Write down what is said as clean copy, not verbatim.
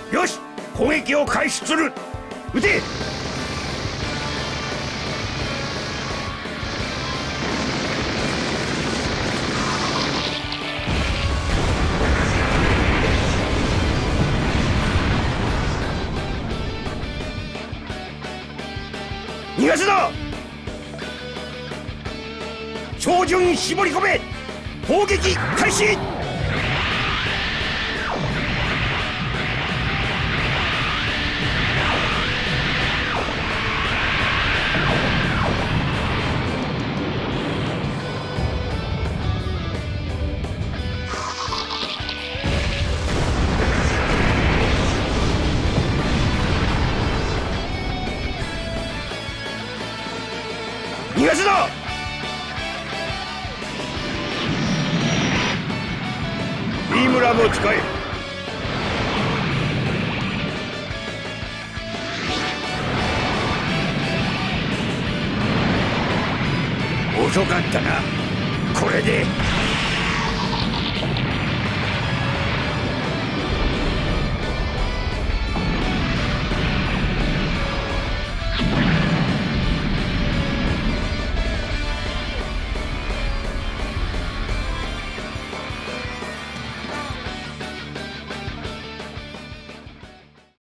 よし、攻撃を開始する。撃て。逃がすな。照準絞り込め。砲撃開始。逃がすな。ビームラムを使え。遅かったな。これで